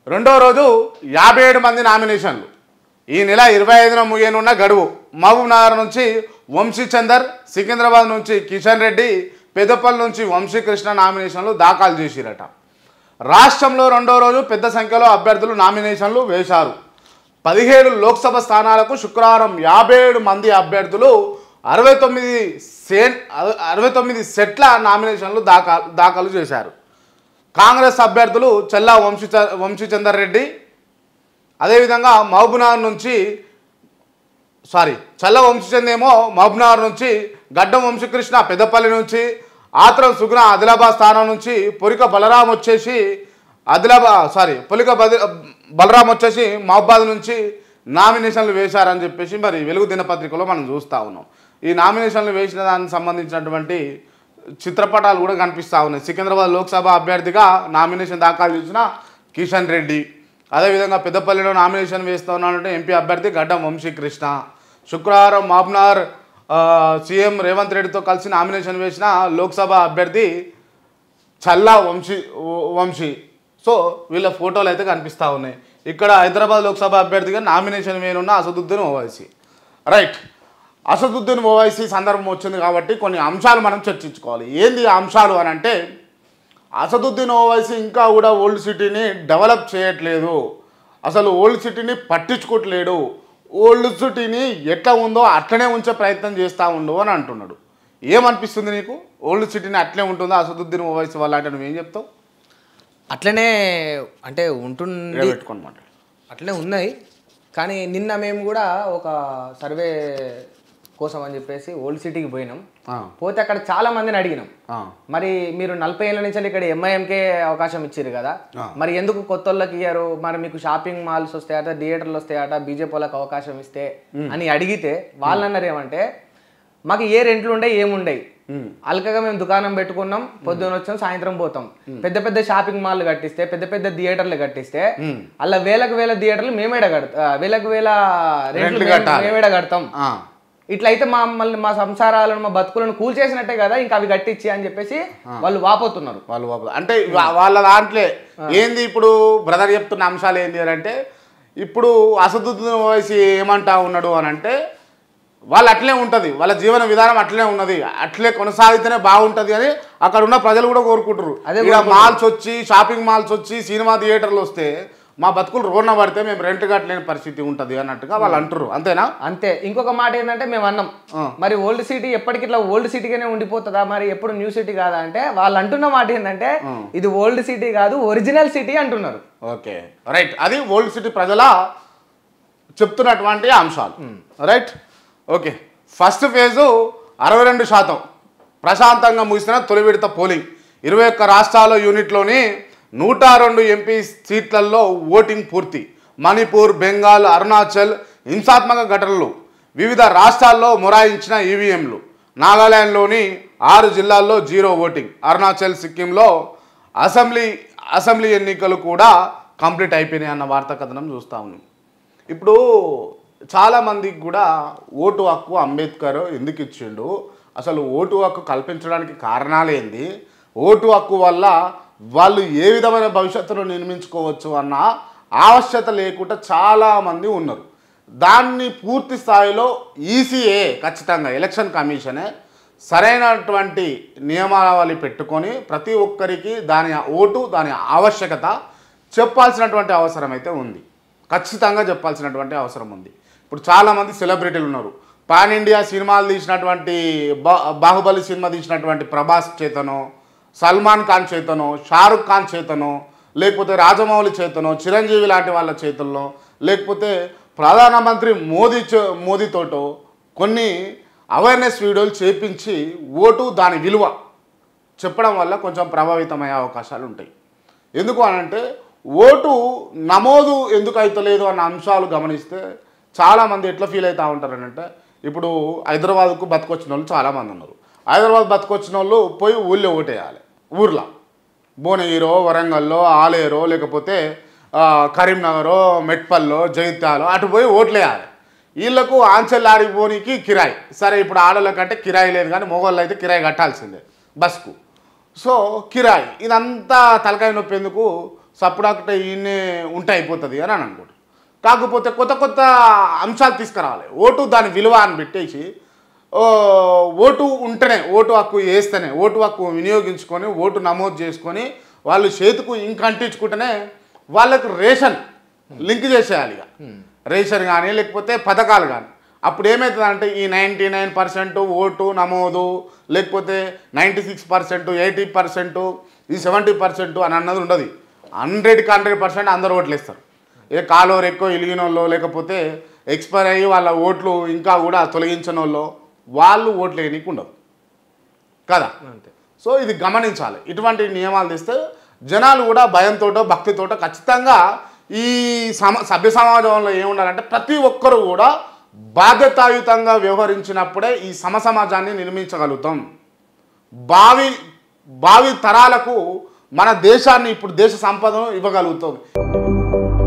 రెండో రోజు 57 మంది నామినేషన్లు. ఈ నెల 25న ముగియనున్న గడువు. మహబూబ్ నగర్ నుంచి వంశీచందర్, సికింద్రాబాద్ నుంచి కిషన్ రెడ్డి, పెద్దపల్లి నుంచి వంశీకృష్ణ నామినేషన్లు దాఖలు చేసిరట. రాష్ట్రంలో రెండో రోజు పెద్ద సంఖ్యలో అభ్యర్థులు నామినేషన్లు వేశారు. 17 లోక్సభ స్థానాలకు శుక్రవారం 57 మంది అభ్యర్థులు 69 సెట్ల నామినేషన్లు దాఖలు చేశారు. కాంగ్రెస్ అభ్యర్థులు చెల్లా వంశీచందర్ రెడ్డి, అదేవిధంగా మహబూబ్నగర్ నుంచి చల్ల వంశీచంద్ ఏమో మహబూబ్నగర్ నుంచి, గడ్డం వంశీకృష్ణ పెద్దపల్లి నుంచి, ఆత్రం సుగుణ ఆదిలాబాద్ స్థానం నుంచి, పొలిక బలరాం వచ్చేసి మహబాద్ నుంచి నామినేషన్లు వేశారని చెప్పేసి మరి వెలుగు దినపత్రికలో మనం చూస్తూ ఉన్నాం. ఈ నామినేషన్లు వేసిన దానికి సంబంధించినటువంటి చిత్రపటాలు కూడా కనిపిస్తూ ఉన్నాయి. సికింద్రాబాద్ లోక్సభ అభ్యర్థిగా నామినేషన్ దాఖలు చేసిన కిషన్ రెడ్డి, అదేవిధంగా పెద్దపల్లిలో నామినేషన్ వేస్తూ ఉన్నారంటే ఎంపీ అభ్యర్థి గడ్డం వంశీకృష్ణ. శుక్రవారం మహబూబ్నగర్ సీఎం రేవంత్ రెడ్డితో కలిసి నామినేషన్ వేసిన లోక్సభ అభ్యర్థి చల్లా వంశీ. సో వీళ్ళ ఫోటోలు అయితే కనిపిస్తూ ఉన్నాయి. ఇక్కడ హైదరాబాద్ లోక్సభ అభ్యర్థిగా నామినేషన్ వేయనున్న అసదుద్దీన్ ఓవైసీ. రైట్, అసదుద్దీన్ ఓవైసీ సందర్భం వచ్చింది కాబట్టి కొన్ని అంశాలు మనం చర్చించుకోవాలి. ఏంది అంశాలు అని అంటే, అసదుద్దీన్ ఓవైసీ ఇంకా కూడా ఓల్డ్ సిటీని డెవలప్ చేయట్లేదు, అసలు ఓల్డ్ సిటీని పట్టించుకోవట్లేడు, ఓల్డ్ సిటీని ఎట్లా ఉందో అట్లనే ఉంచే ప్రయత్నం చేస్తూ ఉండు అని అంటున్నాడు. ఏమనిపిస్తుంది నీకు? ఓల్డ్ సిటీని అట్లే ఉంటుందా అసదుద్దీన్ ఓవైసీ వల్ల అంటే నువ్వేం చెప్తావు? అట్లనే అంటే ఉంటుంది, అట్లనే ఉన్నాయి. కానీ నిన్న మేము కూడా ఒక సర్వే కోసం అని చెప్పేసి ఓల్డ్ సిటీకి పోయినాం. పోతే అక్కడ చాలా మందిని అడిగినాం, మరి మీరు 40 ఏళ్ళ నుంచి ఇక్కడ ఎంఐఎంకే అవకాశం ఇచ్చారు కదా, మరి ఎందుకు కొత్త వాళ్ళకి ఇయ్యారు, మరి మీకు షాపింగ్ మాల్స్ వస్తాయట, థియేటర్లు వస్తాయట, బీజేపీ వాళ్ళకి అవకాశం ఇస్తే అని అడిగితే వాళ్ళు అన్నారు ఏమంటే, మాకు ఏ రెంట్లు ఉండే ఏముండయి, అల్కగా మేము దుకాణం పెట్టుకున్నాం, పొద్దున వచ్చాం సాయంత్రం పోతాం, పెద్ద పెద్ద షాపింగ్ మాల్లు కట్టిస్తే, పెద్ద పెద్ద థియేటర్లు కట్టిస్తే అలా వేలకు వేల థియేటర్లు మేమేడ కడతాం, వేలకు వేల రెంట్లు మేమేడ కడతాం, ఇట్లయితే మమ్మల్ని మా సంసారాలను మా బతుకులను కూల్చేసినట్టే కదా, ఇంకా అవి కట్టించి అని చెప్పేసి వాళ్ళు వాపోతున్నారు. అంటే వాళ్ళ దాంట్లో ఏంది ఇప్పుడు బ్రదర్ చెప్తున్న అంశాలు ఏంది అని అంటే, ఇప్పుడు అసదుద్దీన్ ఓవైసీ ఏమంటా ఉన్నాడు అని అంటే, వాళ్ళు అట్లే ఉంటుంది, వాళ్ళ జీవన విధానం అట్లే ఉన్నది, అట్లే కొనసాగితేనే బాగుంటుంది అని అక్కడ ఉన్న ప్రజలు కూడా కోరుకుంటారు. ఇక్కడ మాల్స్ వచ్చి, షాపింగ్ మాల్స్ వచ్చి, సినిమా థియేటర్లు వస్తే మా బతుకులు రోడ్న పడితే మేము రెంట్ కట్టలేని పరిస్థితి ఉంటుంది అన్నట్టుగా వాళ్ళు అంటారు. అంతేనా? అంతే. ఇంకొక మాట ఏంటంటే, మేము అన్నాం మరి ఓల్డ్ సిటీ ఎప్పటికి ఇట్లా ఓల్డ్ సిటీగానే ఉండిపోతుందా, మరి ఎప్పుడు న్యూ సిటీ కాదా అంటే, వాళ్ళు అంటున్న మాట ఏంటంటే ఇది ఓల్డ్ సిటీ కాదు ఒరిజినల్ సిటీ అంటున్నారు. Okay, right. అది ఓల్డ్ సిటీ ప్రజల చెప్తున్నటువంటి అంశాలు. Right, okay. ఫస్ట్ ఫేజు 62% ప్రశాంతంగా ముగిసిన తొలి విడత పోలింగ్. 21 రాష్ట్రాల యూనిట్లోని 102 ఎంపీ సీట్లలో ఓటింగ్ పూర్తి. మణిపూర్, బెంగాల్, అరుణాచల్ హింసాత్మక ఘటనలు. వివిధ రాష్ట్రాల్లో మొరాయించిన ఈవీఎంలు. నాగాలాండ్లోని 6 జిల్లాల్లో 0 ఓటింగ్. అరుణాచల్, సిక్కింలో అసెంబ్లీ ఎన్నికలు కూడా కంప్లీట్ అయిపోయినాయి అన్న వార్తా కథనం చూస్తూ ఉన్నాం. ఇప్పుడు చాలామందికి కూడా ఓటు హక్కు అంబేద్కర్ ఎందుకు ఇచ్చిండు, అసలు ఓటు హక్కు కల్పించడానికి కారణాలేంది, ఓటు హక్కు వల్ల వాళ్ళు ఏ విధమైన భవిష్యత్తును నిర్మించుకోవచ్చు అన్న ఆవశ్యకత లేకుండా చాలామంది ఉన్నారు. దాన్ని పూర్తి స్థాయిలో ఈసీఏ ఖచ్చితంగా ఎలక్షన్ కమిషనే సరైనటువంటి నియమావళి పెట్టుకొని ప్రతి ఒక్కరికి దాని ఓటు, దాని ఆవశ్యకత చెప్పాల్సినటువంటి అవసరం అయితే ఉంది. ఖచ్చితంగా చెప్పాల్సినటువంటి అవసరం ఉంది. ఇప్పుడు చాలామంది సెలబ్రిటీలు ఉన్నారు. పాన్ ఇండియా సినిమాలు తీసినటువంటి బాహుబలి సినిమా తీసినటువంటి ప్రభాస్ చేతనో, సల్మాన్ ఖాన్ చేతనో, షారుఖ్ ఖాన్ చేతనో, లేకపోతే రాజమౌళి చేతనో, చిరంజీవి లాంటి వాళ్ళ చేతుల్లో, లేకపోతే ప్రధానమంత్రి మోదీతోటో కొన్ని అవేర్నెస్ వీడియోలు చేపించి ఓటు దాని విలువ చెప్పడం వల్ల కొంచెం ప్రభావితమయ్యే అవకాశాలు ఉంటాయి. ఎందుకు అనంటే, ఓటు నమోదు ఎందుకు అవుతలేదు అన్న అంశాలు గమనిస్తే చాలామంది ఎట్లా ఫీల్ అవుతూ ఉంటారనంటే, ఇప్పుడు హైదరాబాద్కు బతుకొచ్చిన వాళ్ళు చాలామంది ఉన్నారు. హైదరాబాద్ బతుకొచ్చిన వాళ్ళు పోయి ఊళ్ళో ఓటేయాలి. ఊర్లో భువనగిరో, వరంగల్లో, ఆలేరో, లేకపోతే కరీంనగరో, మెట్పల్లో, జగిత్యాలో అటు పోయి ఓట్లేయాలి. వీళ్ళకు ఆంచెల్ ఆడిపోనికి కిరాయి. సరే, ఇప్పుడు ఆడోళ్ళకంటే కిరాయి లేదు, కానీ మగవాళ్ళు అయితే కిరాయి కట్టాల్సిందే బస్కు. సో కిరాయి ఇదంతా తలకాయ నొప్పి ఎందుకు, సప్పుడాకటే ఈయనే ఉంటే అయిపోతుంది అని అనుకుంటారు. కాకపోతే కొత్త కొత్త అంశాలు తీసుకురావాలి. ఓటు దాని విలువ అని పెట్టేసి ఓటు ఉంటేనే, ఓటు హక్కు వేస్తేనే, ఓటు హక్కు వినియోగించుకొని ఓటు నమోదు చేసుకొని వాళ్ళు చేతుకు ఇంక అంటించుకుంటేనే వాళ్ళకు రేషన్ లింక్ చేసేయాలి. ఇక రేషన్ కానీ లేకపోతే పథకాలు కానీ. అప్పుడు ఏమవుతుందంటే ఈ 99% ఓటు నమోదు, లేకపోతే 96%, 80%, ఈ 70% అని అన్నది ఉండదు. 100కి 100% అందరు ఓట్లు వేస్తారు. ఏ కాలోరు ఎక్కువ ఇలిగిన వాళ్ళు, లేకపోతే ఎక్స్పైర్ అయ్యి వాళ్ళ ఓట్లు ఇంకా కూడా తొలగించిన వాళ్ళు, వాళ్ళు ఓట్లు వేయనీకి ఉండదు కదా. అంతే. సో ఇది గమనించాలి. ఇటువంటి నియమాలు తెస్తే జనాలు కూడా భయంతోటో భక్తితోటో ఖచ్చితంగా ఈ సభ్య సమాజంలో ఏముండాలంటే ప్రతి ఒక్కరు కూడా బాధ్యతాయుతంగా వ్యవహరించినప్పుడే ఈ సమాజాన్ని నిర్మించగలుగుతాం. భావి తరాలకు మన దేశాన్ని, ఇప్పుడు దేశ సంపదను ఇవ్వగలుగుతాం.